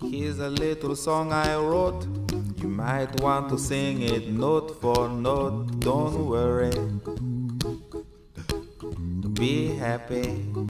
Here's a little song I wrote. You might want to sing it note for note. Don't worry, be happy.